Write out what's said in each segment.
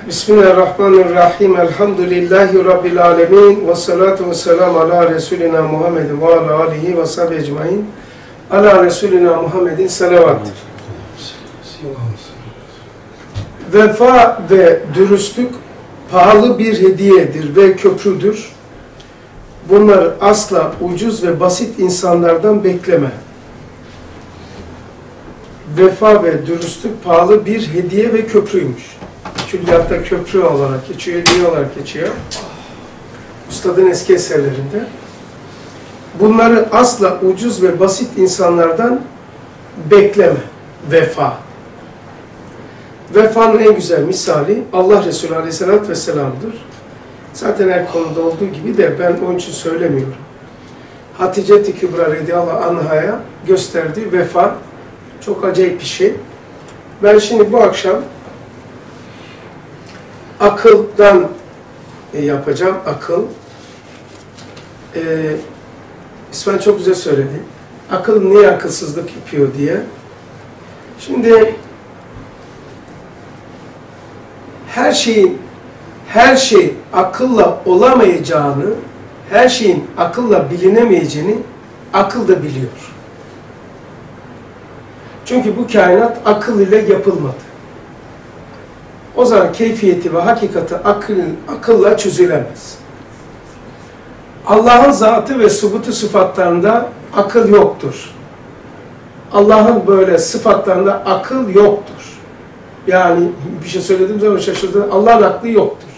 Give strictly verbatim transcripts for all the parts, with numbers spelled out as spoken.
Bismillahirrahmanirrahim. Elhamdülillahi Rabbil alemin. Ve salatu ve selamu ala Resulina Muhammedin ve ala alihi ve sahbihi ecmain. Ala Resulina Muhammedin salavat. Vefa ve dürüstlük pahalı bir hediyedir ve köprüdür. Bunları asla ucuz ve basit insanlardan bekleme. Vefa ve dürüstlük pahalı bir hediye ve köprüymüş. Külliyatta köprü olarak geçiyor, hediye olarak geçiyor. Üstadın eski eserlerinde. Bunları asla ucuz ve basit insanlardan bekleme. Vefa. Vefanın en güzel misali Allah Resulü Aleyhisselatü Vesselam'dır. Zaten her konuda olduğu gibi de ben onun için söylemiyorum. Hatice-i Kübra radıyallahu anh'a gösterdiği vefa çok acayip bir şey. Ben şimdi bu akşam akıldan yapacağım, akıl. Ee, İsmail çok güzel söyledi. Akıl niye akılsızlık yapıyor diye. Şimdi her şeyin, her şey akılla olamayacağını, her şeyin akılla bilinemeyeceğini akıl da biliyor. Çünkü bu kainat akıl ile yapılmadı. O zaman keyfiyeti ve hakikati akıl, akılla çözülemez. Allah'ın zatı ve subutu sıfatlarında akıl yoktur. Allah'ın böyle sıfatlarında akıl yoktur. Yani bir şey söylediğim zaman şaşırdım. Allah'ın aklı yoktur.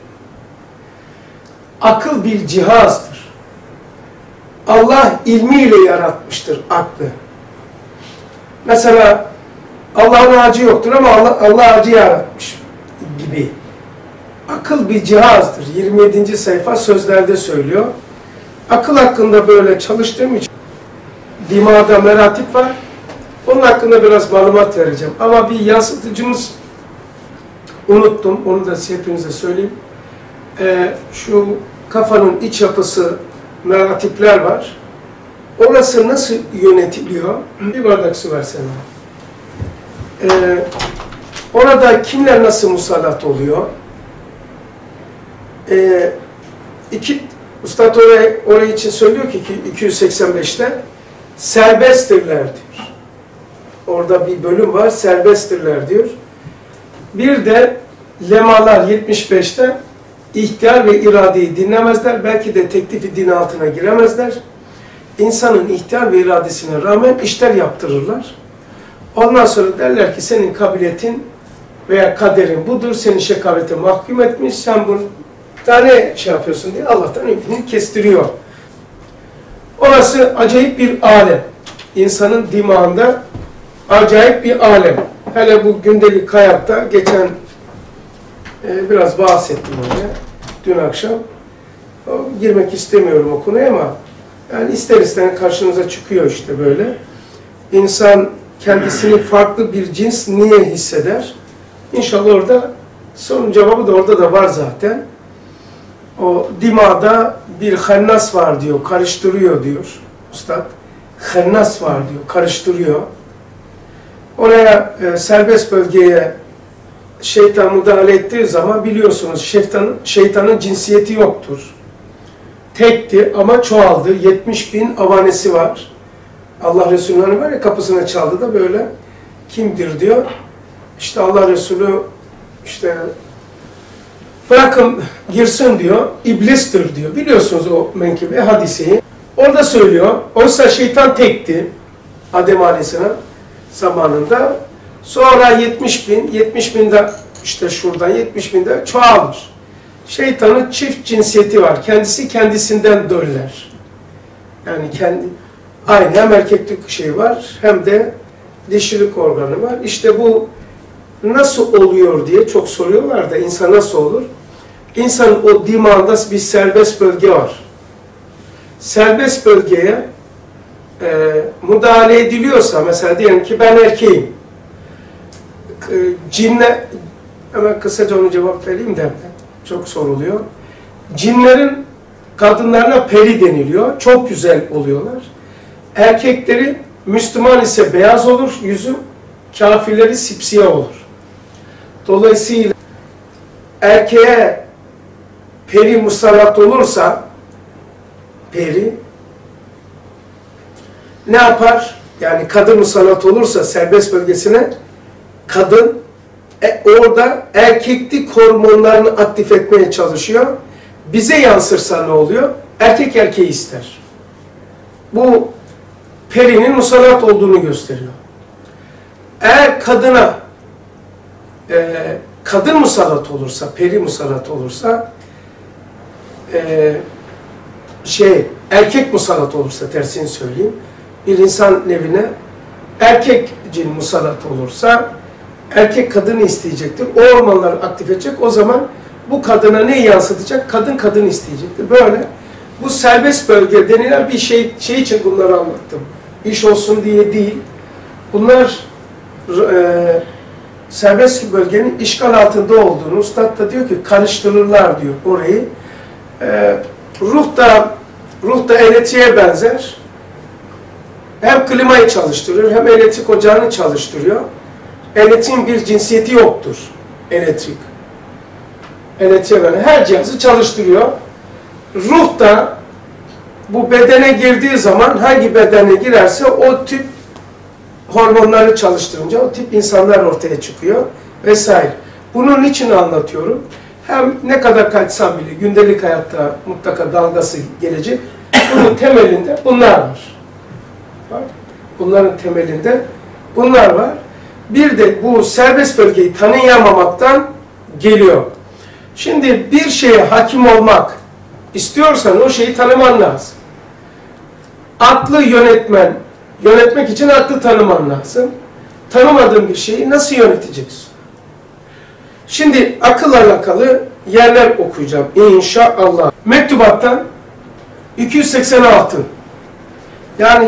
Akıl bir cihazdır. Allah ilmiyle yaratmıştır aklı. Mesela Allah'ın ağacı yoktur ama Allah, Allah ağacı yaratmış gibi. Akıl bir cihazdır. yirmi yedinci sayfa sözlerde söylüyor. Akıl hakkında böyle çalıştığım için dimağda meratip var. Onun hakkında biraz malumat vereceğim. Ama bir yansıtıcımız unuttum. Onu da hepinize söyleyeyim. Ee, şu kafanın iç yapısı meratipler var. Orası nasıl yönetiliyor? Bir bardak su versene. Ee, orada kimler nasıl musallat oluyor? Ee, iki, Üstad orayı, orayı için söylüyor ki iki yüz seksen beşte serbesttirler diyor. Orada bir bölüm var, serbesttirler diyor. Bir de lemalar yetmiş beşte ihtiyar ve iradeyi dinlemezler. Belki de teklifi din altına giremezler. İnsanın ihtiyar ve iradesine rağmen işler yaptırırlar. Ondan sonra derler ki senin kabiliyetin veya kaderin budur, seni şekavete mahkum etmiş, sen bunu tane şey yapıyorsun diye Allah'tan ümidini kestiriyor. Orası acayip bir alem. İnsanın dimağında acayip bir alem. Hele bu gündelik hayatta geçen e, biraz bahsettim öyle dün akşam. O, girmek istemiyorum o konuya ama yani ister ister karşınıza çıkıyor işte böyle. İnsan kendisini farklı bir cins niye hisseder? İnşallah orada sorunun cevabı da orada da var zaten. O dimağda bir hennas var diyor, karıştırıyor diyor Üstad. Hennas var diyor, karıştırıyor. Oraya e, serbest bölgeye şeytan müdahale ettiği zaman biliyorsunuz şeytanın, şeytanın cinsiyeti yoktur. Tekti ama çoğaldı. yetmiş bin avanesi var. Allah Resulü'nün var ya kapısına çaldı da böyle kimdir diyor. İşte Allah Resulü işte bırakın girsin diyor. İblistir diyor. Biliyorsunuz o menkıbe hadiseyi. Orada söylüyor. Oysa şeytan tekti. Adem Aleyhisselam zamanında. Sonra yetmiş bin, yetmiş binde işte şuradan yetmiş binde çoğalmış. Şeytanın çift cinsiyeti var. Kendisi kendisinden döller. Yani kendi aynı hem erkeklik şey var hem de dişilik organı var. İşte bu nasıl oluyor diye çok soruyorlar da insan nasıl olur? İnsanın o dimağında bir serbest bölge var. Serbest bölgeye e, müdahale ediliyorsa mesela diyelim ki ben erkeğim. E, cinle hemen kısaca onu cevap vereyim de çok soruluyor. Cinlerin kadınlarına peri deniliyor. Çok güzel oluyorlar. Erkekleri Müslüman ise beyaz olur yüzü, kafirleri sipsiyah olur. Dolayısıyla erkeğe peri musallat olursa, peri ne yapar? Yani kadın musallat olursa serbest bölgesine, kadın e, orada erkeklik hormonlarını aktif etmeye çalışıyor. Bize yansırsa ne oluyor? Erkek erkeği ister. Bu perinin musallat olduğunu gösteriyor. Eğer kadına e, kadın musallat olursa, peri musallat olursa, e, şey erkek musallat olursa, tersini söyleyeyim, bir insan nevine erkek cin musallat olursa, erkek kadını isteyecektir. O hormonları aktif edecek. O zaman bu kadına neyi yansıtacak? Kadın kadın isteyecektir. Böyle bu serbest bölge denilen bir şey, şey için bunları anlattım. İş olsun diye değil. Bunlar e, serbest bölgenin işgal altında olduğunu, Üstad da diyor ki karıştırırlar diyor orayı. E, ruh da ruh da elektriğe benzer. Hem klimayı çalıştırıyor, hem elektrik ocağını çalıştırıyor. Elektriğin bir cinsiyeti yoktur. Elektrik. Elektriğe böyle her cihazı çalıştırıyor. Ruh da bu bedene girdiği zaman hangi bedene girerse o tip hormonları çalıştırınca o tip insanlar ortaya çıkıyor vesaire. Bunun için anlatıyorum. Hem ne kadar kaçsam bile gündelik hayatta mutlaka dalgası gelecek. Bunun temelinde bunlar var. Bunların temelinde bunlar var. Bir de bu serbest bölgeyi tanıyamamaktan geliyor. Şimdi bir şeye hakim olmak istiyorsan o şeyi tanıman lazım. Aklı yönetmen, yönetmek için aklı tanıman lazım. Tanımadığın bir şeyi nasıl yöneteceksin? Şimdi akılla alakalı yerler okuyacağım inşallah. Mektubattan iki yüz seksen altı. Yani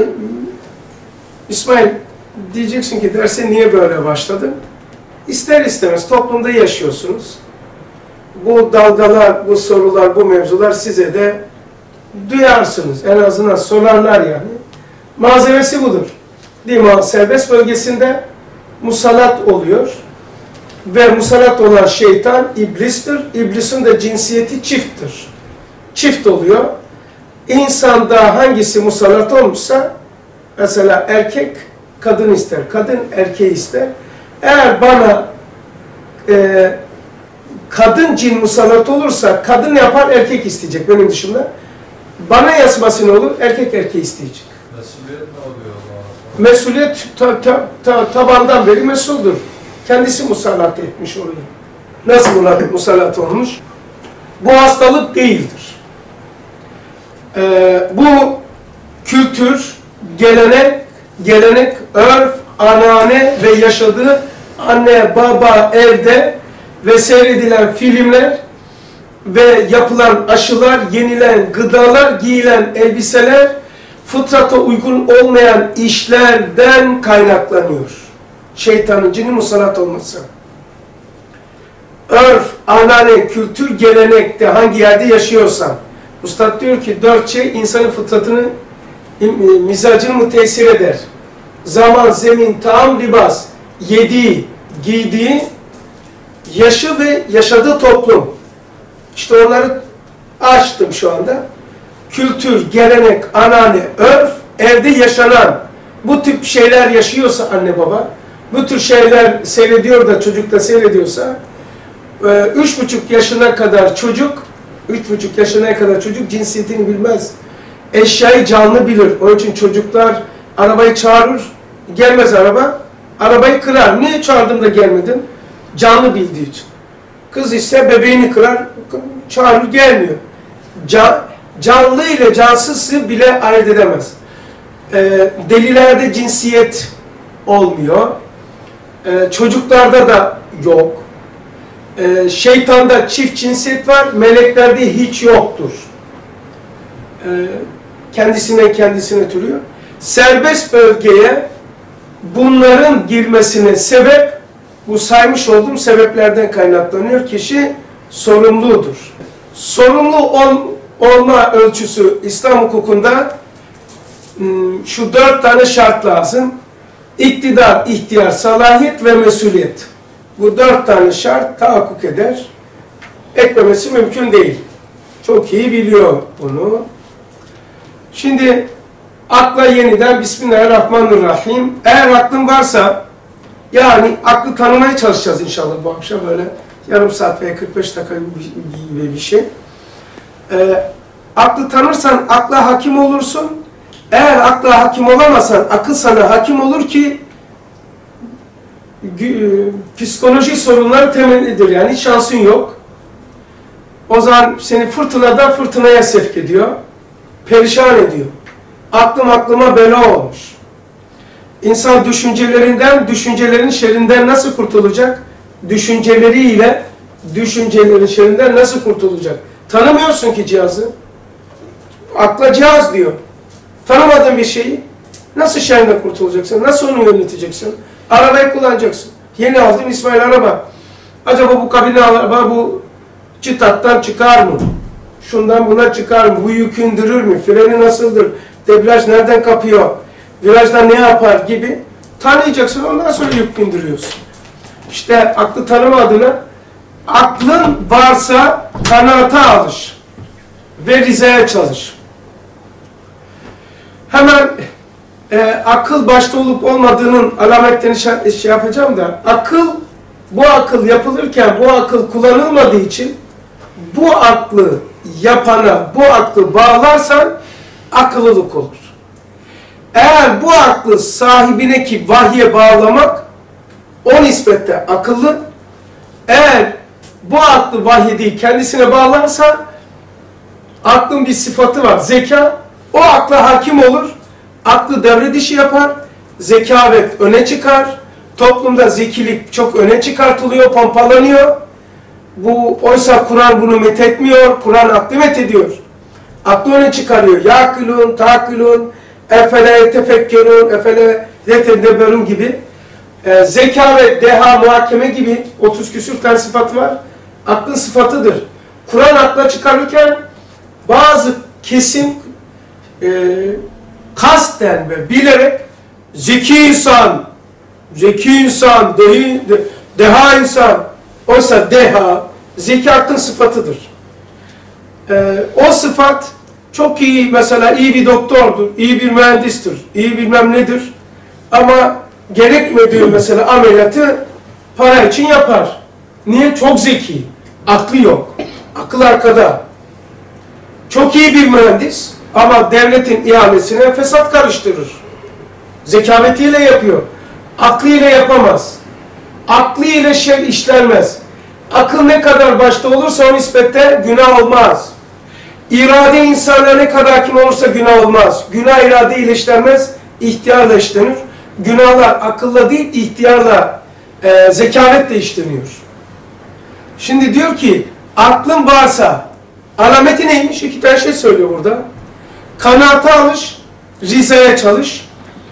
İsmail diyeceksin ki derse niye böyle başladın? İster istemez toplumda yaşıyorsunuz. Bu dalgalar, bu sorular, bu mevzular size de duyarsınız. En azından sorarlar yani. Malzemesi budur. Değil mi? Serbest bölgesinde musallat oluyor. Ve musallat olan şeytan iblistir. İblisin de cinsiyeti çifttir. Çift oluyor. İnsanda hangisi musallat olmuşsa, mesela erkek kadın ister, kadın erkeği ister. Eğer bana e, kadın cin musallat olursa, kadın yapar, erkek isteyecek benim dışımda. Bana yazması ne olur? Erkek erkeği isteyecek. Mesuliyet ne oluyor o zaman? Mesuliyet ta, ta, ta, tabandan beri mesuldur. Kendisi musallat etmiş orayı. Nasıl buna musallat olmuş? Bu hastalık değildir. Ee, bu kültür, gelenek, gelenek, örf, anane ve yaşadığı anne, baba, evde ve seyredilen filmler ve yapılan aşılar, yenilen gıdalar, giyilen elbiseler, fıtrata uygun olmayan işlerden kaynaklanıyor. Şeytanın, cinin musallat olması. Örf, anane, kültür, gelenekte hangi yerde yaşıyorsan, Üstad diyor ki dört şey insanın fıtratını, mizacını müteessir eder. Zaman, zemin, taam, libas, yediği, giydiği, yaşı ve yaşadığı toplum. İşte onları açtım şu anda. Kültür, gelenek, anane, örf, evde yaşanan bu tip şeyler yaşıyorsa anne baba, bu tür şeyler seyrediyor da çocuk da seyrediyorsa, üç buçuk yaşına kadar çocuk, üç buçuk yaşına kadar çocuk cinsiyetini bilmez. Eşyayı canlı bilir. Onun için çocuklar arabayı çağırır, gelmez araba, arabayı kırar. Niye çağırdım da gelmedin? Canlı bildiği için. Kız ise bebeğini kırar, çağırır, gelmiyor. Can, canlı ile cansızı bile ayırt edemez. Ee, delilerde cinsiyet olmuyor. Ee, çocuklarda da yok. Ee, şeytanda çift cinsiyet var, meleklerde hiç yoktur. Ee, kendisine kendisine türüyor. Serbest bölgeye bunların girmesine sebep, bu saymış olduğum sebeplerden kaynaklanıyor. Kişi sorumludur. Sorumlu ol, olma ölçüsü İslam hukukunda şu dört tane şart lazım. İktidar, ihtiyar, salahiyet ve mesuliyet. Bu dört tane şart tahakkuk eder. etmemesi mümkün değil. Çok iyi biliyor bunu. Şimdi akla yeniden Bismillahirrahmanirrahim. Eğer aklın varsa, yani aklı tanımaya çalışacağız inşallah bu akşam, böyle yarım saat veya kırk beş dakika gibi bir şey. Ee, aklı tanırsan akla hakim olursun. Eğer akla hakim olamazsan akıl sana hakim olur ki psikoloji sorunları temellidir, yani hiç şansın yok. O zaman seni fırtınadan fırtınaya sevk ediyor, perişan ediyor. Aklım aklıma bela olmuş. İnsan düşüncelerinden, düşüncelerin şerrinden nasıl kurtulacak? Düşünceleriyle düşüncelerin şerrinden nasıl kurtulacak? Tanımıyorsun ki cihazı. Akla cihaz diyor. Tanımadığın bir şeyi nasıl şerrinden kurtulacaksın? Nasıl onu yöneteceksin? Arabayı kullanacaksın. Yeni aldım İsmail araba. Acaba bu kabine araba bu çıtattan çıkar mı? Şundan buna çıkar mı? Bu yükü indirir mi? Freni nasıldır? Debriyaj nereden kapıyor? Virajda ne yapar gibi tanıyacaksın, ondan sonra yük indiriyorsun. İşte aklı tanıma adına aklın varsa kanaata alış ve rizaya çalış. Hemen e, akıl başta olup olmadığının alametlerini şey, şey yapacağım da, akıl, bu akıl yapılırken bu akıl kullanılmadığı için bu aklı yapana bu aklı bağlarsan akıllılık olur. Eğer bu aklı sahibine ki vahye bağlamak o nispette akıllı. Eğer bu aklı vahye değil kendisine bağlarsa aklın bir sıfatı var, zeka. O akla hakim olur. Aklı devre dışı yapar. Zekavet öne çıkar. Toplumda zekilik çok öne çıkartılıyor, pompalanıyor. Bu, oysa Kur'an bunu methetmiyor. Kur'an aklı methediyor. Aklı öne çıkarıyor. Yakilun, takilun, efele tefekkerun, efele yetedebberun gibi. E, zeka ve deha, muhakeme gibi otuz küsür tane sıfatı var. Aklın sıfatıdır. Kur'an akla çıkarırken bazı kesim e, kasten ve bilerek zeki insan, zeki insan, dehi, de, deha insan, oysa deha, zeki aklın sıfatıdır. E, o sıfat çok iyi, mesela iyi bir doktordur, iyi bir mühendistir, iyi bilmem nedir. Ama gerekmediği mesela ameliyatı para için yapar. Niye? Çok zeki. Aklı yok. Akıl arkada. Çok iyi bir mühendis ama devletin ihalesine fesat karıştırır. Zekavetiyle yapıyor. Aklıyla yapamaz. Aklıyla şey işlenmez. Akıl ne kadar başta olursa o nispette günah olmaz. İrade insana ne kadar hakim olursa günah olmaz. Günah irade ile işlenmez, ihtiyarla işlenir. Günahlar akılla değil, ihtiyarla, e, zekavetle işleniyor. Şimdi diyor ki, aklın varsa, alameti neymiş? İki tane şey söylüyor burada. Kanaata alış, rizaya çalış,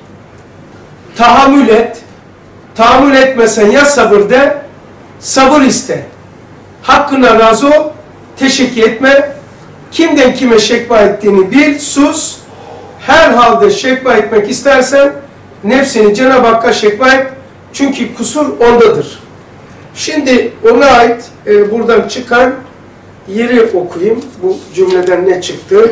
tahammül et. Tahammül etmesen ya sabır de, sabır iste. Hakkına razı ol, teşekkür etme. Kimden kime şekva ettiğini bil, sus. Her halde şekva etmek istersen, nefsini Cenab-ı Hakk'a şekva et. Çünkü kusur ondadır. Şimdi ona ait e, buradan çıkan yeri okuyayım. Bu cümleden ne çıktı?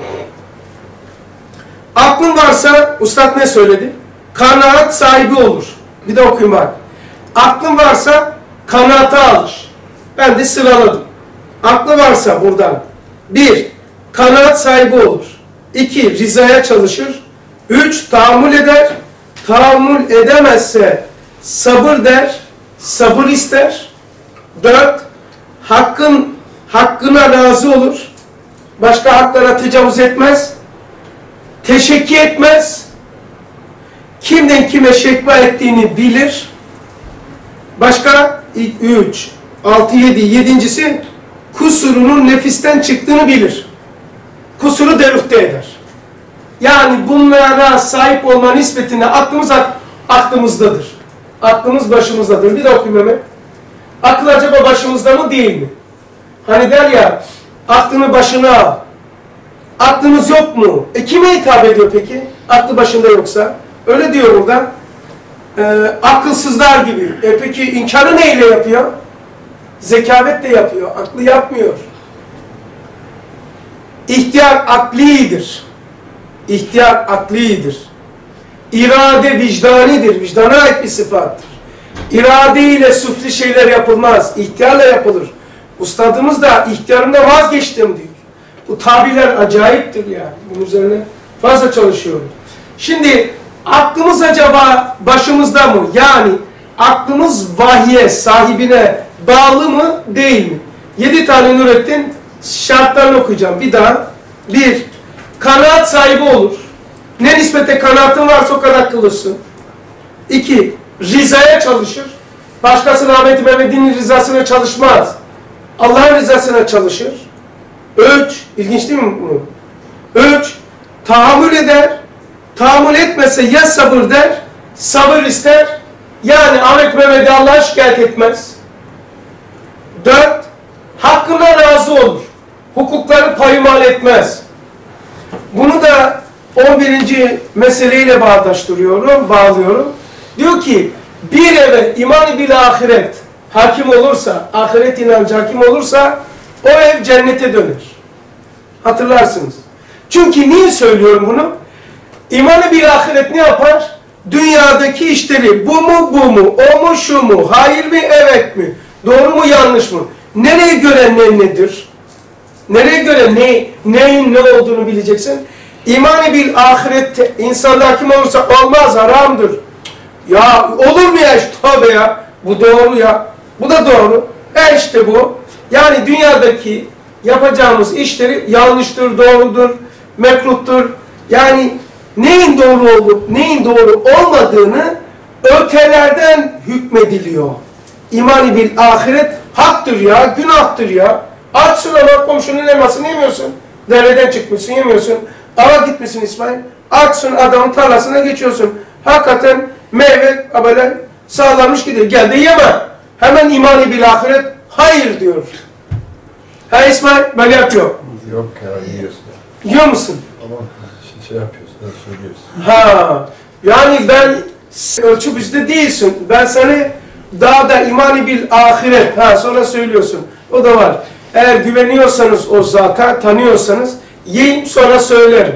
Aklın varsa, Üstad ne söyledi? Kanaat sahibi olur. Bir de okuyayım bak. Aklın varsa kanaata alır. Ben de sıraladım. Aklı varsa buradan. Bir, kanaat sahibi olur. İki, rizaya çalışır. Üç, tahammül eder. Tahammül edemezse sabır der, sabır ister. Dört, hakkın hakkına razı olur. Başka haklara tecavüz etmez. Teşekkür etmez. Kimden kime şekva ettiğini bilir. Başka üç, altı, yedi, yedincisi kusurunun nefisten çıktığını bilir. Kusuru derüfte eder. Yani bunlara sahip olma nispetinde aklımız aklımızdadır. Aklımız başımızdadır. Bir de okuyayım hemen. Akıl acaba başımızda mı değil mi? Hani der ya, aklını başına al. Aklımız yok mu? E kime hitap ediyor peki? Aklı başında yoksa. Öyle diyor burada. E, akılsızlar gibi. E peki inkarı neyle yapıyor? Zekavet de yapıyor, aklı yapmıyor. İhtiyar aklidir. İhtiyar aklidir. İrade vicdanidir. Vicdana ait bir sıfattır. İrade ile süfli şeyler yapılmaz. İhtiyarla yapılır. Ustadımız da ihtiyarımda vazgeçtim diyor. Bu tabirler acayiptir yani. Bunun üzerine fazla çalışıyorum. Şimdi aklımız acaba başımızda mı? Yani aklımız vahye, sahibine bağlı mı, değil mi? Yedi tane Nurettin şartlarını okuyacağım. Bir daha. Bir, kanaat sahibi olur. Ne nispete kanaatin varsa o kadar kılırsın. İki, rizaya çalışır. Başkasının Ahmet Mehmet'in rızasına çalışmaz. Allah'ın rızasına çalışır. Üç, ilginç değil mi bu? Üç, tahammül eder. Tahammül etmese ya sabır der, sabır ister. Yani Ahmet Mehmet'i Allah'a şikayet etmez. Dört, hakkına razı olur. Hukukları paymal etmez. Bunu da on birinci meseleyle bağdaştırıyorum, bağlıyorum. Diyor ki, bir eve iman-ı bil ahiret hakim olursa, ahiret inancı hakim olursa, o ev cennete döner. Hatırlarsınız. Çünkü niye söylüyorum bunu? İman-ı bil ahiret ne yapar? Dünyadaki işleri, bu mu bu mu, o mu şu mu, hayır mı evet mi, doğru mu yanlış mı? Nereye göre ne nedir? Nereye göre ne, neyin ne olduğunu bileceksin. İman-ı bil ahirette insanda hakim olursa olmaz, haramdır. Ya olur mu ya işte, tabi ya, bu doğru ya, bu da doğru. E işte bu. Yani dünyadaki yapacağımız işleri yanlıştır, doğrudur, mekruhtur. Yani neyin doğru olup neyin doğru olmadığını ötelerden hükmediliyor. İman-ı bil ahiret haktır ya, günahtır ya. Açsın ama komşunun elmasını yemiyorsun. Dereden çıkmışsın, yemiyorsun. Ava gitmişsin İsmail. Açsın adamın tarlasına geçiyorsun. Hakikaten meyve böyle sağlanmış gidiyor. Gel de yeme. Hemen iman-ı bil ahiret hayır diyor. Ha İsmail böyle yapıyor. Yok ya, yiyorsun. Yiyor musun? Ama şey, şey yapıyorsun, söylüyorsun. Ha, yani ben ölçü bizde değilsin. Ben seni daha da iman-ı bil ahiret. Ha sonra söylüyorsun. O da var. Eğer güveniyorsanız o zata, tanıyorsanız yiyin sonra söylerim.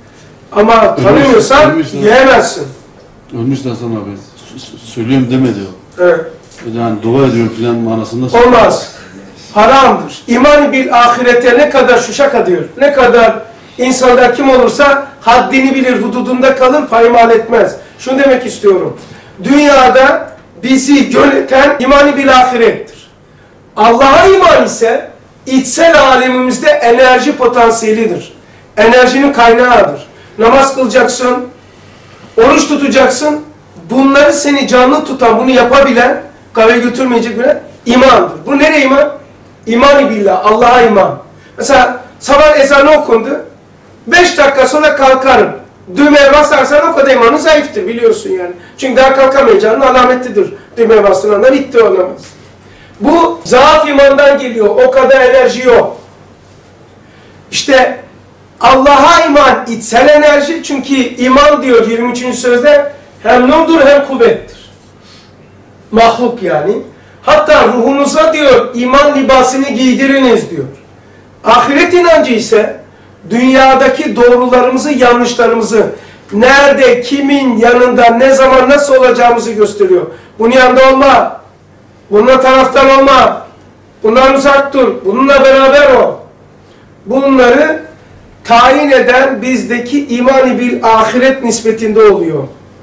Ama tanımıyorsan ölmüş, ölmüş yiyemezsin. Ölmüş de Hasan abi. Söylüyorum demedi o. Evet. Yani dua ediyorum filan manasında. Olmaz. Haramdır. İman-ı bil ahirete ne kadar şuşak diyor. Ne kadar insanda kim olursa haddini bilir, hududunda kalır, paymal etmez. Şunu demek istiyorum. Dünyada bizi yöneten iman-ı bil ahirettir. Allah'a iman ise içsel alemimizde enerji potansiyelidir. Enerjinin kaynağıdır. Namaz kılacaksın, oruç tutacaksın. Bunları seni canlı tutan, bunu yapabilen, kahve götürmeyecek bile imandır. Bu nereye iman? İman-ı billah, Allah'a iman. Mesela sabah ezanı okundu. Beş dakika sonra kalkarım. Düğmeye basarsan o kadar imanı zayıftır biliyorsun yani. Çünkü daha kalkamayacağının alametlidir. Düğmeye bastığın anda bitti o namaz. Bu zaaf imandan geliyor. O kadar enerji yok. İşte Allah'a iman içsel enerji. Çünkü iman diyor yirmi üçüncü sözde hem nurdur hem kuvvettir. Mahluk yani. Hatta ruhunuza diyor iman libasını giydiriniz diyor. Ahiret inancı ise dünyadaki doğrularımızı, yanlışlarımızı nerede, kimin yanında, ne zaman, nasıl olacağımızı gösteriyor. Bunun yanında olma. Bununla taraftar olma. Bundan uzak dur. Bununla beraber ol. Bunları tayin eden bizdeki iman-ı bil ahiret nispetinde oluyor.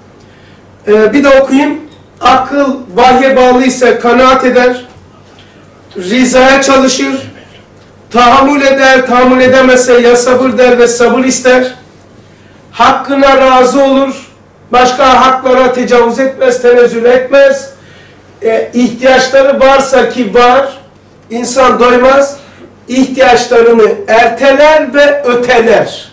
Ee, bir de okuyayım. Akıl vahye bağlıysa kanaat eder. Rizaya çalışır. Tahammül eder. Tahammül edemezse ya sabır der ve sabır ister. Hakkına razı olur. Başka haklara tecavüz etmez, tenezzül etmez. E, ihtiyaçları varsa ki var, insan doymaz, ihtiyaçlarını erteler ve öteler.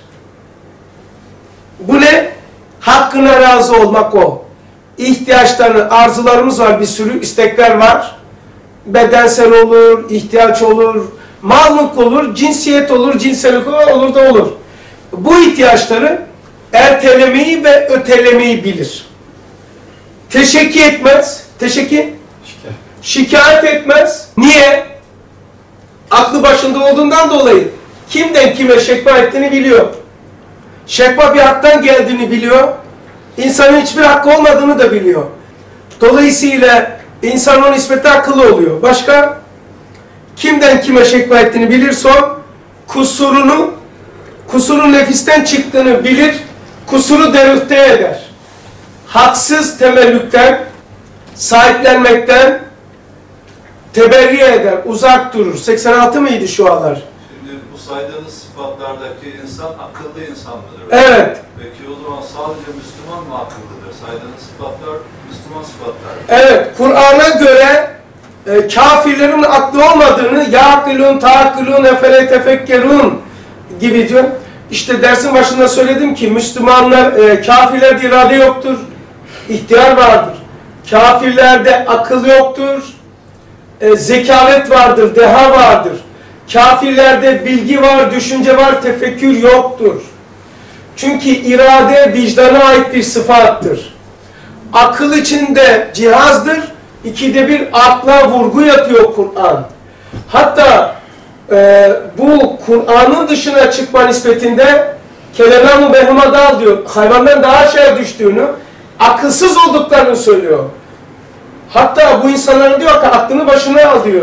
Bu ne? Hakkına razı olmak o. İhtiyaçlarını, arzularımız var, bir sürü istekler var. Bedensel olur, ihtiyaç olur, mal mülk olur, cinsiyet olur, cinsellik olur da olur. Bu ihtiyaçları ertelemeyi ve ötelemeyi bilir. Teşekkür etmez. Teşekkür? şikayet etmez. Niye? Aklı başında olduğundan dolayı. Kimden kime şekva ettiğini biliyor. Şekva bir haktan geldiğini biliyor. İnsanın hiçbir hakkı olmadığını da biliyor. Dolayısıyla insan o nispete akıllı oluyor. Başka? Kimden kime şekva ettiğini bilir, son kusurunu, kusurun nefisten çıktığını bilir, kusuru derüfte eder. Haksız temellükten, sahiplenmekten teberri eder, uzak durur. seksen altı mıydı şu anlar? Şimdi bu saydığınız sıfatlardaki insan akıllı insan mıdır? Evet. Peki o zaman sadece Müslüman mı akıllıdır? Saydığınız sıfatlar Müslüman sıfatlar. Evet, Kur'an'a göre e, kafirlerin aklı olmadığını yâkilûn, tâkilûn, efele tefekkerûn gibi diyor. İşte dersin başında söyledim ki Müslümanlar, e, kafirlerde irade yoktur, ihtiyar vardır. Kafirlerde akıl yoktur, e, zekavet vardır, deha vardır. Kafirlerde bilgi var, düşünce var, tefekkür yoktur. Çünkü irade vicdana ait bir sıfattır. Akıl içinde cihazdır, ikide bir akla vurgu yapıyor Kur'an. Hatta e, bu Kur'an'ın dışına çıkma nispetinde kelime-i behmadal diyor. Hayvandan daha aşağıya düştüğünü, akılsız olduklarını söylüyor. Hatta bu insanların diyor ki aklını başına al diyor.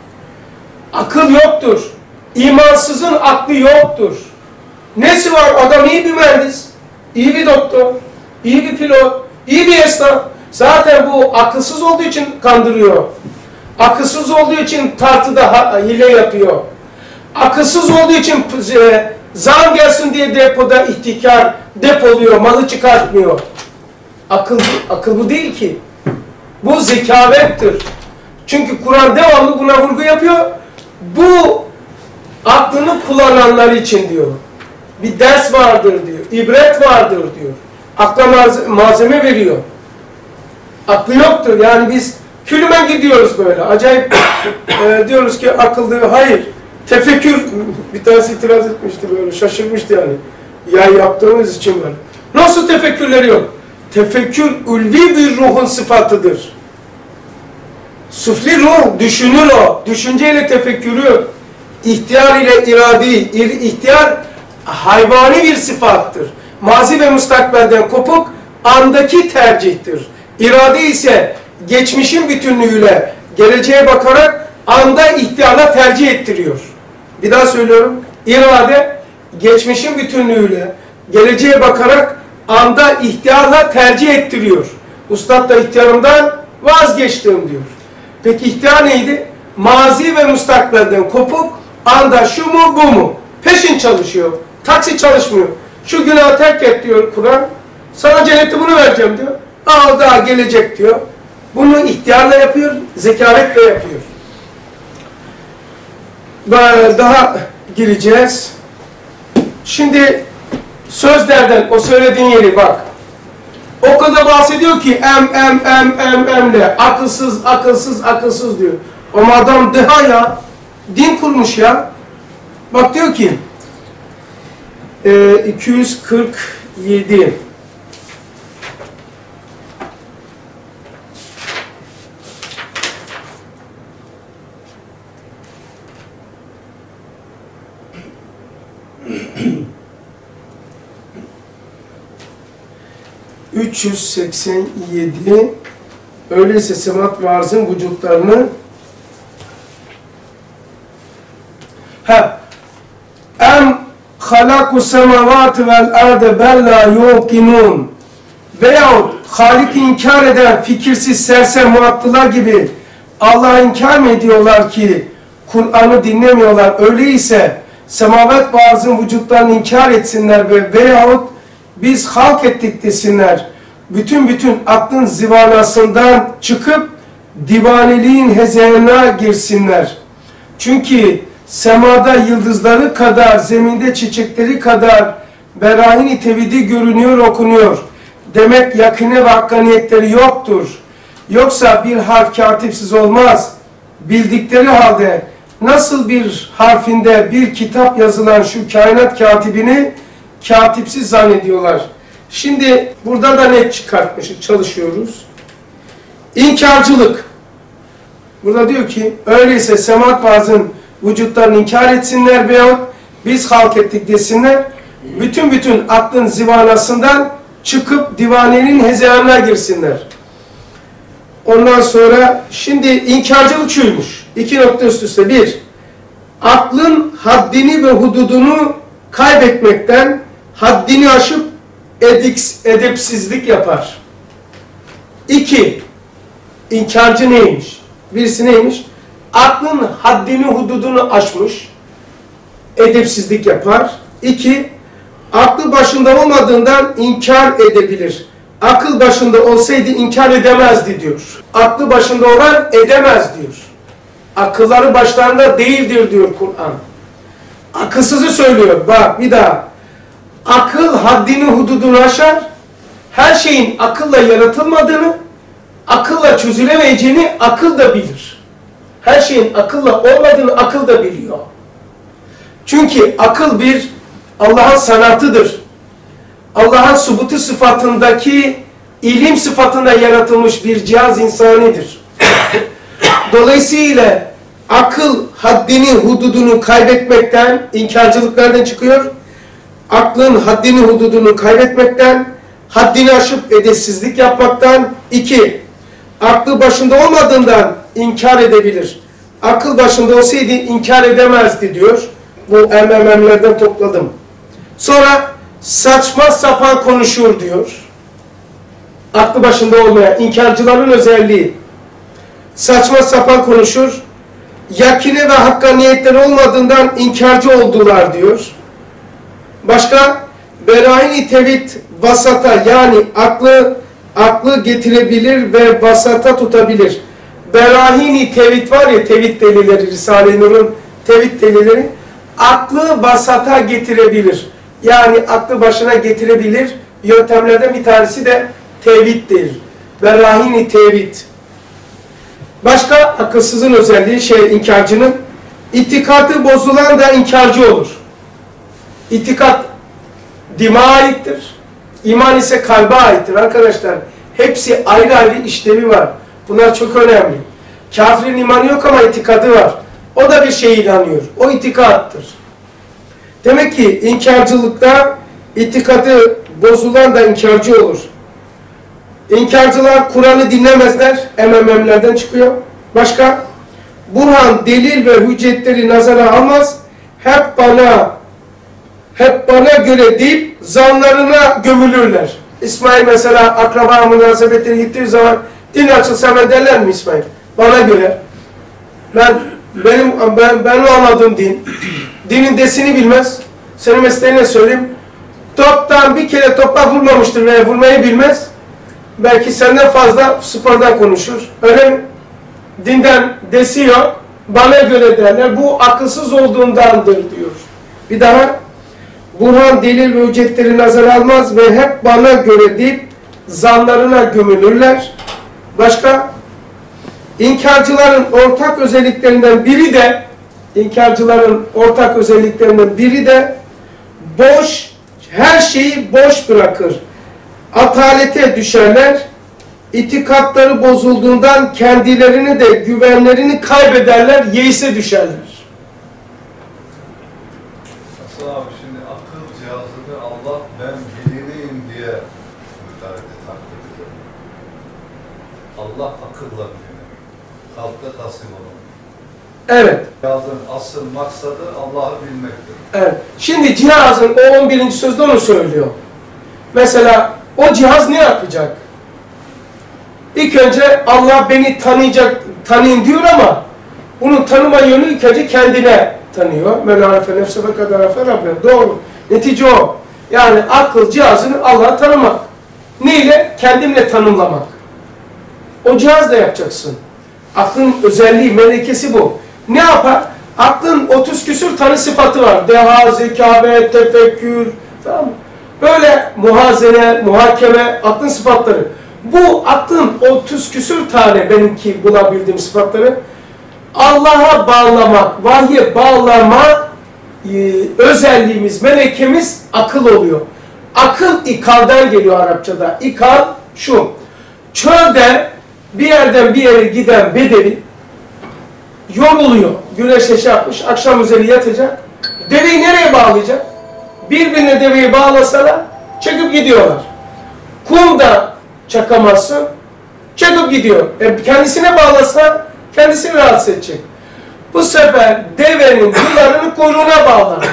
Akıl yoktur. İmansızın aklı yoktur. Nesi var? Adam iyi bir mühendis, iyi bir doktor, iyi bir pilot, iyi bir esnaf. Zaten bu akılsız olduğu için kandırıyor. Akılsız olduğu için tartıda hile yapıyor. Akılsız olduğu için e, zam gelsin diye depoda ihtikar depoluyor, malı çıkartmıyor. Akıl, akıl bu değil ki. Bu zekavettir. Çünkü Kur'an devamlı buna vurgu yapıyor. Bu aklını kullananlar için diyor. Bir ders vardır diyor. İbret vardır diyor. Akla malzeme veriyor. Aklı yoktur. Yani biz külüme gidiyoruz böyle. Acayip e, diyoruz ki akıllı. Hayır. Tefekkür. Bir tanesi itiraz etmişti böyle. Şaşırmıştı yani. Ya yaptığımız için böyle. Nasıl tefekkürleri yok? Tefekkür ulvi bir ruhun sıfatıdır. Sufli ruh düşünür o. Düşünceyle tefekkürü. İhtiyar ile iradi. İhtiyar hayvani bir sıfattır. Mazi ve mustakbelden kopuk andaki tercihtir. İrade ise geçmişin bütünlüğüyle geleceğe bakarak anda ihtiyarla tercih ettiriyor. Bir daha söylüyorum. İrade geçmişin bütünlüğüyle geleceğe bakarak anda ihtiyarla tercih ettiriyor. Ustad da ihtiyarımdan vazgeçtim diyor. Peki ihtiyar neydi? Mazi ve mustakbelden kopuk anda şu mu bu mu? Peşin çalışıyor. Taksi çalışmıyor. Şu günahı terk et diyor Kur'an. Sana cenneti bunu vereceğim diyor. Al daha gelecek diyor. Bunu ihtiyarla yapıyor, zekavetle yapıyor. Daha gireceğiz. Şimdi sözlerden o söylediğin yeri bak. O kadar bahsediyor ki em em em em emle akılsız akılsız akılsız diyor. Ama adam deha ya. Din kurmuş ya. Bak diyor ki e, iki yüz kırk yedi üç yüz seksen yedi öyleyse semat varzın vücutlarını ha em halaku semavati vel arde bella yuqinun veyahut Halik'i inkar eden fikirsiz sersem muattılar gibi Allah'ı inkar mı ediyorlar ki Kur'an'ı dinlemiyorlar? Öyleyse semavat varzın vücutlarını inkar etsinler ve veyahut biz halk ettik desinler. Bütün bütün aklın zivanasından çıkıp divaneliğin hezeyanına girsinler. Çünkü semada yıldızları kadar, zeminde çiçekleri kadar berahin-i tevhidi görünüyor, okunuyor. Demek yakine ve hakkaniyetleri yoktur. Yoksa bir harf katipsiz olmaz. Bildikleri halde nasıl bir harfinde bir kitap yazılan şu kainat katibini katipsiz zannediyorlar. Şimdi burada da net çıkartmışız, çalışıyoruz. İnkarcılık. Burada diyor ki, öyleyse semaat vaazın vücutlarını inkar etsinler veyahut biz halk ettik desinler. Bütün bütün aklın zivanasından çıkıp divanenin hezeyanına girsinler. Ondan sonra şimdi inkarcılık şuymuş. İki nokta üst üste. Bir, aklın haddini ve hududunu kaybetmekten haddini aşıp ediks, edepsizlik yapar. İki, inkarcı neymiş? Birisi neymiş? Aklın haddini hududunu aşmış, edepsizlik yapar. İki, aklı başında olmadığından inkar edebilir. Akıl başında olsaydı inkar edemezdi diyor. Aklı başında olan edemez diyor. Akılları başlarında değildir diyor Kur'an. Akılsızı söylüyor. Bak bir daha. Akıl haddini hududunu aşar. Her şeyin akılla yaratılmadığını, akılla çözülemeyeceğini akıl da bilir. Her şeyin akılla olmadığını akıl da biliyor. Çünkü akıl bir Allah'ın sanatıdır. Allah'ın subutu sıfatındaki ilim sıfatında yaratılmış bir cihaz insanidir. Dolayısıyla akıl haddini, hududunu kaybetmekten, inkarcılıklardan çıkıyor. Aklın haddini, hududunu kaybetmekten, haddini aşıp edepsizlik yapmaktan. İki, aklı başında olmadığından inkar edebilir. Akıl başında olsaydı inkar edemezdi diyor. Bu M M M'lerden topladım. Sonra saçma sapan konuşur diyor. Aklı başında olmayan inkarcıların özelliği. Saçma sapan konuşur. Yakini ve hakkaniyetleri olmadığından inkarcı oldular diyor. Başka? Berahin-i tevhid vasata, yani aklı aklı getirebilir ve vasata tutabilir. Berahin-i tevhid var ya, tevhid delilleri, Risale-i Nur'un tevhid delilleri, aklı vasata getirebilir. Yani aklı başına getirebilir. Yöntemlerden bir tanesi de tevhiddir. Berahin-i tevhid. Başka akılsızın özelliği, şey inkarcının, itikadı bozulan da inkarcı olur. İtikat dima aittir. İman ise kalbe aittir arkadaşlar. Hepsi ayrı ayrı işlevi var. Bunlar çok önemli. Kafirin imanı yok ama itikadı var. O da bir şeye inanıyor. O itikattır. Demek ki inkarcılıkta itikadı bozulan da inkarcı olur. İnkarcılar Kur'an'ı dinlemezler. M M M'lerden çıkıyor. Başka? Burhan, delil ve hüccetleri nazara almaz. Hep bana hep bana göre deyip zanlarına gömülürler. İsmail mesela akraba münasebetleri gittiği zaman din açılsa ben derler mi İsmail? Bana göre. Ben benim ben ben anladığım din. Dinin desini bilmez. Senin mesleğine söyleyeyim. Toptan bir kere topla vurmamıştır veya vurmayı bilmez. Belki senden fazla spordan konuşur. Öyle mi? Dinden desiyor. Bana göre derler. Bu akılsız olduğundandır diyor. Bir daha. Burhan, delil ve hüccetleri nazara almaz ve hep bana göre deyip zanlarına gömülürler. Başka? İnkarcıların ortak özelliklerinden biri de inkarcıların ortak özelliklerinden biri de boş, her şeyi boş bırakır. Atalete düşerler. İtikatları bozulduğundan kendilerini de güvenlerini kaybederler, yeise düşerler. Hasan abi, şimdi akıl cihazını Allah ben bilineyim diye müteahhite takdir ediyor. Allah akılla bilinir. Halka taslim olun. Evet. Cihazın asıl maksadı Allah'ı bilmektir. Evet. Şimdi cihazın o on birinci sözde onu söylüyor. Mesela o cihaz ne yapacak? İlk önce Allah beni tanıyacak, tanıyın diyor ama bunun tanıma yönü ilk önce kendine tanıyor. Melârefe nefse ve kadârefe Rabbim. Doğru. Netice o. Yani akıl cihazını Allah'ı tanımak. Neyle? Kendimle tanımlamak. O cihazla yapacaksın. Aklın özelliği, melekesi bu. Ne yapar? Aklın otuz küsür tane sıfatı var. Deha, zekavet, tefekkür, tamam mı? Böyle muhazene, muhakeme, aklın sıfatları. Bu aklın otuz küsür tane benimki bulabildiğim sıfatları Allah'a bağlamak, vahye bağlama e, özelliğimiz, melekemiz akıl oluyor. Akıl ikalden geliyor Arapçada. İkal şu, çölde bir yerden bir yere giden bedevi yoruluyor. Güneşe çarpmış, akşam üzeri yatacak. Deveyi nereye bağlayacak? Birbirine deveyi bağlasalar çekip gidiyorlar. Kumda çakamazsın, çekip gidiyor. E, kendisine bağlasa kendisini rahatsız edecek. Bu sefer devenin yularını kuyruğuna bağlarlar.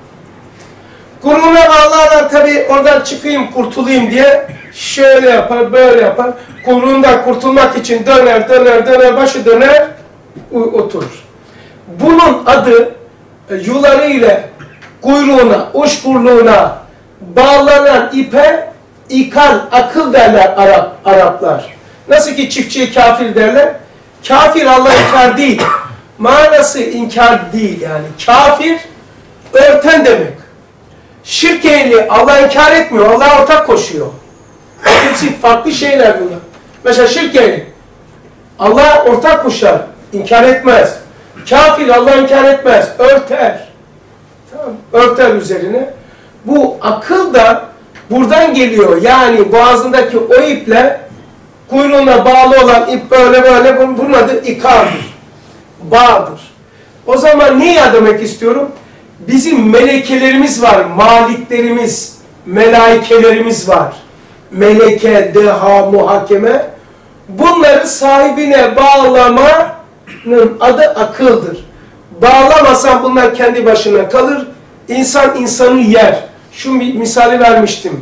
Kuyruğuna bağlarlar tabi, oradan çıkayım kurtulayım diye şöyle yapar, böyle yapar. Kuyruğundan kurtulmak için döner, döner, döner, başı döner, oturur. Bunun adı e, yuları ile kuyruğuna, uçkurluğuna bağlanan ipe ikar, akıl derler Arap, Araplar. Nasıl ki çiftçiye kafir derler. Kafir Allah inkar değil. Manası inkar değil yani. Kafir örten demek. Şirk ehli Allah inkar etmiyor. Allah'a ortak koşuyor. Hepsi farklı şeyler bunlar. Mesela şirk ehli Allah'a ortak koşar. İnkar etmez. Kafir Allah inkar etmez. Örter. Tamam. Örter üzerine. Bu akıl da buradan geliyor. Yani boğazındaki o iple kuyruğuna bağlı olan ip böyle böyle, bunun adı ikardır. Bağdır. O zaman neyi demek istiyorum? Bizim melekelerimiz var, maliklerimiz, melaikelerimiz var. Meleke, deha, muhakeme. Bunları sahibine bağlamanın adı akıldır. Bağlamasan bunlar kendi başına kalır. İnsan insanı yer. Şu misali vermiştim.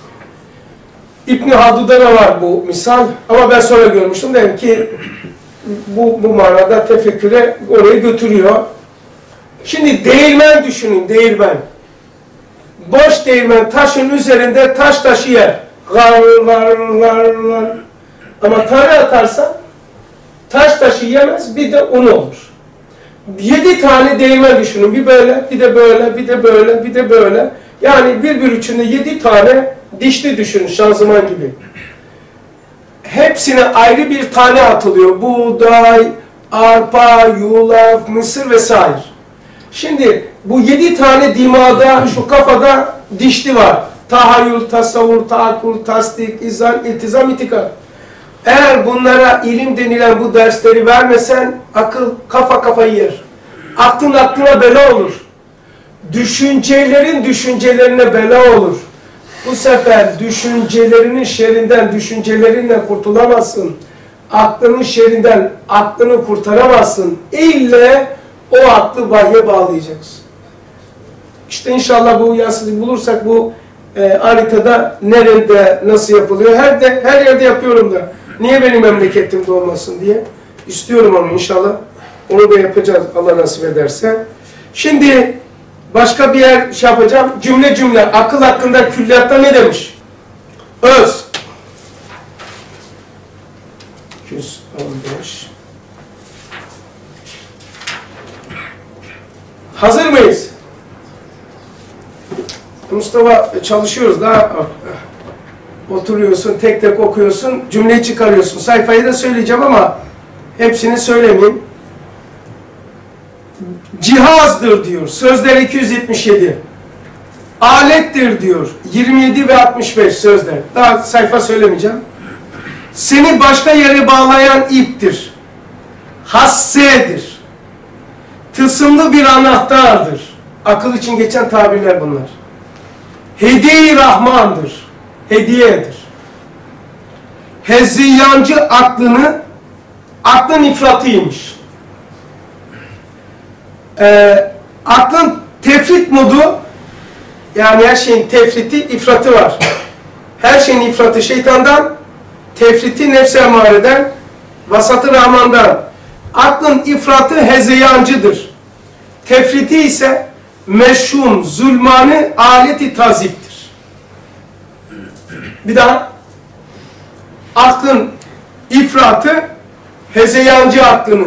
İbn-i Haldun'da da var bu misal. Ama ben sonra görmüştüm. Dedim ki bu, bu manada tefekküre oraya götürüyor. Şimdi değirmen düşünün, değirmen. Boş değirmen taşın üzerinde taş taşı yer. Gar, gar, gar, gar. Ama tane atarsan taş taşı yemez, bir de un olur. Yedi tane değirmen düşünün. Bir böyle, bir de böyle, bir de böyle, bir de böyle. Yani birbir içinde yedi tane dişli düşünün, şanzıman gibi. Hepsine ayrı bir tane atılıyor. Buğday, arpa, yulaf, mısır vesaire. Şimdi bu yedi tane dimağda, şu kafada dişli var. Tahayyül, tasavvur, taakkul, tasdik, izan, iltizam, itikad. Eğer bunlara ilim denilen bu dersleri vermesen akıl kafa kafayı yer. Aklın aklına bela olur. Düşüncelerin düşüncelerine bela olur. Bu sefer düşüncelerinin şerrinden düşüncelerinle kurtulamazsın. Aklının şerrinden aklını kurtaramazsın. İlle o aklı vahye bağlayacaksın. İşte inşallah bu yansıtı bulursak bu e, haritada nerede nasıl yapılıyor? Her de her yerde yapıyorum da. Niye benim memleketimde olmasın diye. İstiyorum onu inşallah. Onu da yapacağız Allah nasip ederse. Şimdi başka bir yer şey yapacağım. Cümle cümle akıl hakkında külliyatta ne demiş? Öz. iki yüz on beş. Hazır mıyız? Mustafa çalışıyoruz daha. Oturuyorsun, tek tek okuyorsun, cümleyi çıkarıyorsun. Sayfayı da söyleyeceğim ama hepsini söylemeyeyim. Cihazdır diyor. Sözler iki yüz yetmiş yedi. Alettir diyor. yirmi yedi ve altmış beş sözler. Daha sayfa söylemeyeceğim. Seni başka yere bağlayan iptir. Hassedir. Tılsımlı bir anahtardır. Akıl için geçen tabirler bunlar. Hediye-i Rahman'dır. Hediyedir. Hezziyancı aklını, aklın ifratıymış. Ee, aklın tefrit modu, yani her şeyin tefriti, ifratı var. Her şeyin ifratı şeytandan, tefriti nefs-i emareden, vasatı Rahman'dan. Aklın ifratı hezeyancıdır. Tefriti ise meşhum, zulmanı, aleti taziptir. Bir daha. Aklın ifratı hezeyancı aklını,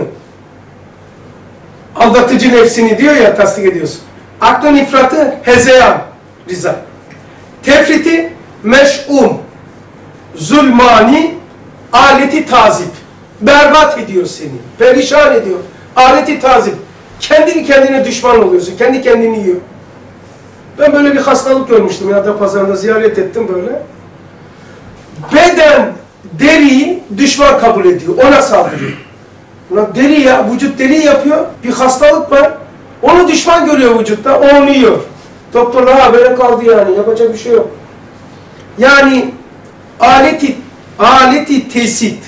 aldatıcı nefsini diyor ya, tasdik ediyorsun. Aklın ifratı hezeyan, rıza. Tefriti meş'um, zulmani, aleti tazip. Berbat ediyor seni, perişan ediyor. Aleti tazip. Kendini kendine düşman oluyorsun, kendi kendini yiyor. Ben böyle bir hastalık görmüştüm ya da pazarında ziyaret ettim böyle. Beden deriyi düşman kabul ediyor, ona saldırıyor. Ulan deli ya, vücut deli yapıyor. Bir hastalık var. Onu düşman görüyor vücutta, o onu yiyor. Doktorlar ha böyle kaldı yani, yapacak bir şey yok. Yani aleti, aleti tesit.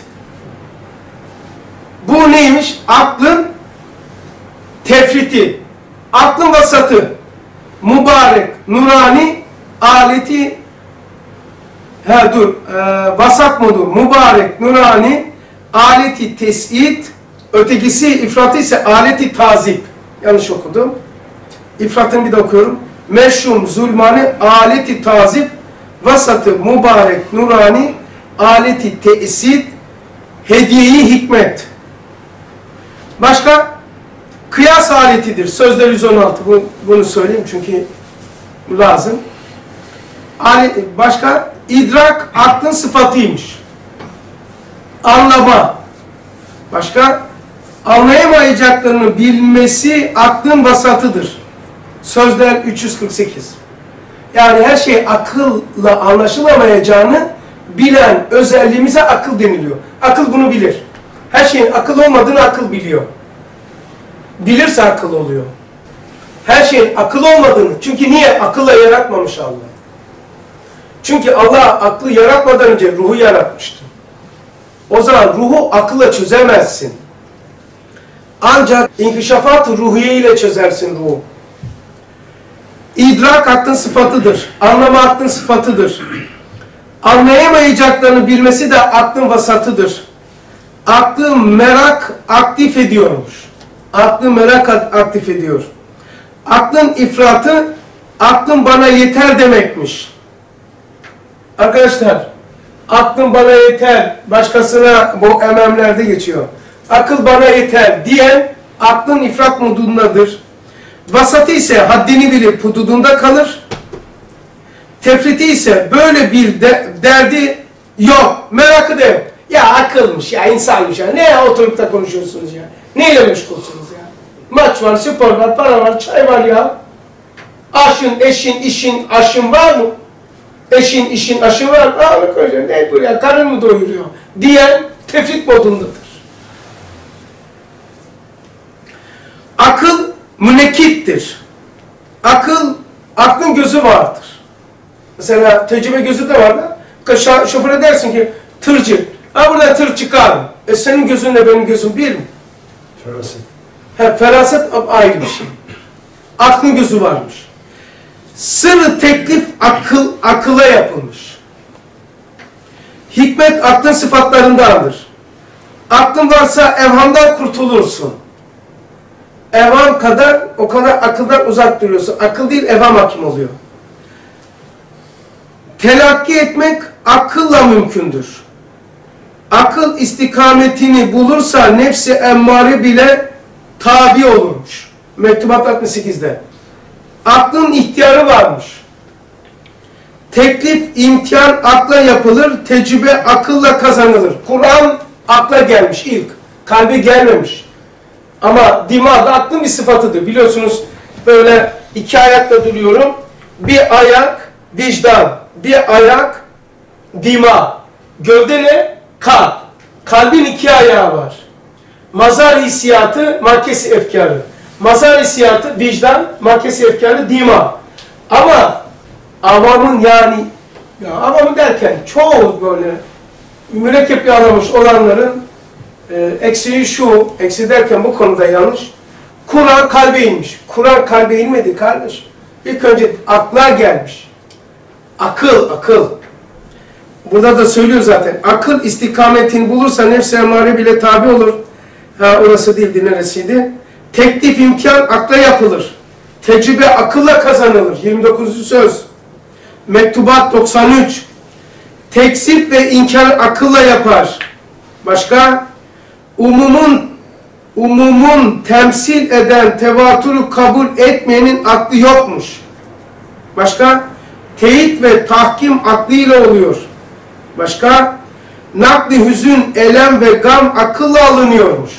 Bu neymiş? Aklın tefriti, aklın vasatı, mübarek, nurani, aleti, ha dur, e, vasat mıdır? Mübarek, nurani, aleti tesit, ötekisi, ifratı ise aleti tazip. Yanlış okudum. İfratını bir de okuyorum. Meşhum, zulmani, aleti tazip, vasatı, mübarek, nurani, aleti tesit, hediyeyi hikmet. Başka? Kıyas aletidir. Sözde yüz on altı. Bu, bunu söyleyeyim çünkü lazım. Başka? İdrak aklın sıfatıymış. Anlama. Başka? Anlayamayacaklarını bilmesi aklın vasatıdır. Sözler üç yüz kırk sekiz. Yani her şey akılla anlaşılamayacağını bilen özelliğimize akıl deniliyor. Akıl bunu bilir. Her şeyin akıl olmadığını akıl biliyor. Bilirse akıl oluyor. Her şeyin akıl olmadığını. Çünkü niye? Akılla yaratmamış Allah. Çünkü Allah aklı yaratmadan önce ruhu yaratmıştı. O zaman ruhu akılla çözemezsin. Ancak inkişafat-ı ruhiye ile çözersin ruhu. İdrak aklın sıfatıdır. Anlama aklın sıfatıdır. Anlayamayacaklarını bilmesi de aklın vasatıdır. Aklı merak aktif ediyormuş. Aklı merak aktif ediyor. Aklın ifratı, aklın bana yeter demekmiş. Arkadaşlar, aklın bana yeter, başkasına bu ememlerde geçiyor. Akıl bana yeter diyen, aklın ifrat modundadır. Vasatı ise haddini bilip hududunda kalır. Tefriti ise böyle bir de, derdi yok, merakı da yok. Ya akılmış ya, insanmış ya, ne oturup da konuşuyorsunuz ya? Neyle meşgulsünüz ya? Maç var, spor var, para var, çay var ya. Aşın, eşin, işin, aşın var mı? Eşin, işin, aşın var mı? Aa bak hocam, ne bu ya, karın mı doyuruyor? Diyen tefrit modundadır. Akıl münekkittir. Akıl, aklın gözü vardır. Mesela tecrübe gözü de var da, şoföre dersin ki, tırcı, ha burada tır çıkar mı? E senin gözünle benim gözüm bir mi? Feraset. He, feraset ayrı bir şey. Aklın gözü varmış. Sırrı teklif akıl, akıla yapılmış. Hikmet aklın sıfatlarındandır. Aklın varsa evhamdan kurtulursun. Evham kadar, o kadar akıldan uzak duruyorsun. Akıl değil, evham hakim oluyor. Telakki etmek akılla mümkündür. Akıl istikametini bulursa nefsi emmare bile tabi olurmuş. Mektubat altmış sekizde. Aklın ihtiyarı varmış. Teklif, imtihan akla yapılır, tecrübe akılla kazanılır. Kur'an akla gelmiş ilk, kalbe gelmemiş. Ama dimağda aklın bir sıfatıdır. Biliyorsunuz böyle iki ayakla duruyorum. Bir ayak vicdan, bir ayak dima. Gövde ne? Kalp. Kalbin iki ayağı var. Mazar hissiyatı, markesi efkarı. Mazar hissiyatı vicdan, markesi efkarı dima. Ama avamın yani, ya avamın derken çoğu böyle mürekkep anlamış olanların e, eksiği şu, eksi derken bu konuda yanlış. Kur'an kalbe inmiş. Kur'an kalbe inmedi kardeş. İlk önce akla gelmiş. Akıl, akıl. Burada da söylüyor zaten. Akıl istikametini bulursa nefs-i emmare bile tabi olur. Ha orası değildi, neresiydi? Teklif imkan akla yapılır. Tecrübe akılla kazanılır. yirmi dokuzuncu söz. Mektubat doksan üç. Tekzip ve inkar akılla yapar. Başka? Umumun umumun temsil eden tevatürü kabul etmeyenin aklı yokmuş. Başka? Teyit ve tahkim aklıyla oluyor. Başka? Nakli hüzün, elem ve gam akılla alınıyormuş.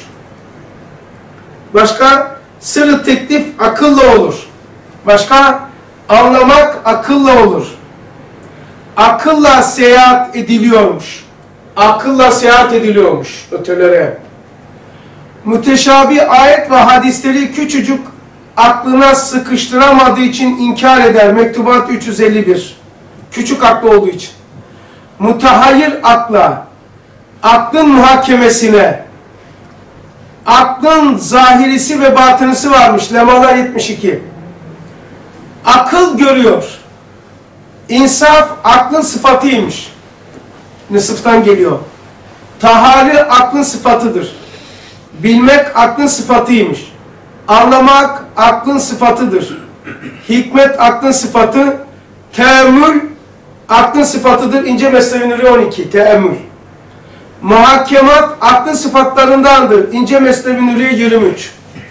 Başka? Sırrı teklif akılla olur. Başka? Anlamak akılla olur. Akılla seyahat ediliyormuş. Akılla seyahat ediliyormuş ötelere. müteşabi ayet ve hadisleri küçücük aklına sıkıştıramadığı için inkar eder. Mektubat üç yüz elli bir. Küçük aklı olduğu için. Mutahayyir akla, aklın muhakemesine, aklın zahirisi ve batınısı varmış. Lemalar yetmiş iki. Akıl görüyor. İnsaf aklın sıfatıymış. Nısıftan geliyor. Tahari aklın sıfatıdır. Bilmek aklın sıfatıymış. Anlamak aklın sıfatıdır. Hikmet aklın sıfatı. Teemmül aklın sıfatıdır. İnce Mesnevi Nuri on iki. Teemmül. Muhakemat aklın sıfatlarındandır. İnce Mesnevi Nuri yirmi üç.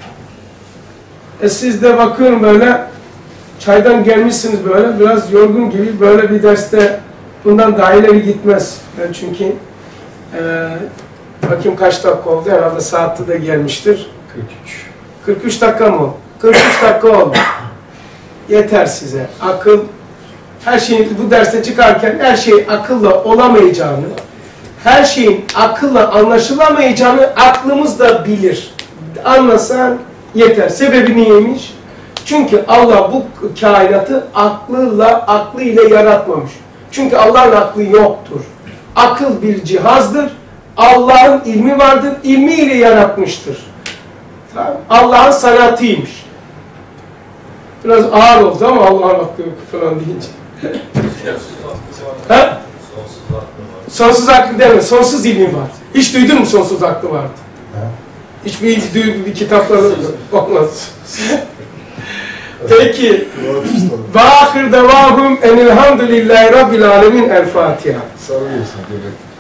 E siz de bakıyorum böyle çaydan gelmişsiniz böyle biraz yorgun gibi böyle bir derste bundan daha ileri gitmez. Ben çünkü e, bakayım kaç dakika oldu, herhalde saatte de gelmiştir. kırk üç. kırk üç dakika mı? kırk üç dakika oldu. Yeter size. Akıl, her şeyin bu derste çıkarken her şey akılla olamayacağını, her şeyin akılla anlaşılamayacağını aklımız da bilir. Anlasan yeter. Sebebi neymiş? Çünkü Allah bu kainatı aklıyla, aklı ile yaratmamış. Çünkü Allah'ın aklı yoktur. Akıl bir cihazdır. Allah'ın ilmi vardır. İlmiyle yaratmıştır. Tamam. Allah'ın sanatıymış. Biraz ağır oldu ama Allah'ın aklı yok falan deyince. Ha? Sonsuz aklı var. Sonsuz aklı deme. Sonsuz ilmi var. Hiç duydun mu sonsuz aklı vardı? Ha? Hiçbir, bir, bir kitaplarda olmaz. Peki. Ve ahir devahum enilhamdülillahi rabbil alemin. El Fatiha. Sağ olasın.